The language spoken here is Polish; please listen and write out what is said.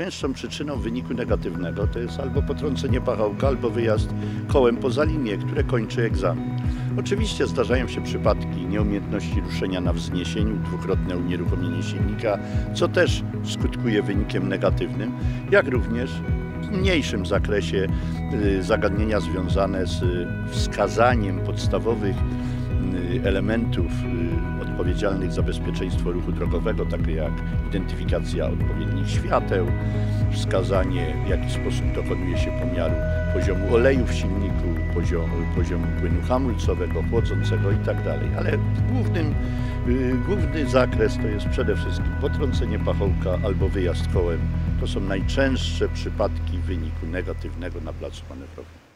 najczęstszą przyczyną wyniku negatywnego to jest albo potrącenie pachołka, albo wyjazd kołem poza linię, które kończy egzamin. Oczywiście zdarzają się przypadki nieumiejętności ruszenia na wzniesieniu, dwukrotne unieruchomienie silnika, co też skutkuje wynikiem negatywnym, jak również w mniejszym zakresie zagadnienia związane z wskazaniem podstawowych elementów odpowiedzialnych za bezpieczeństwo ruchu drogowego, takie jak identyfikacja odpowiednich świateł, wskazanie, w jaki sposób dokonuje się pomiaru poziomu oleju w silniku, poziomu płynu hamulcowego, chłodzącego itd. Ale główny zakres to jest przede wszystkim potrącenie pachołka albo wyjazd kołem. To są najczęstsze przypadki wyniku negatywnego na placu manewrowym.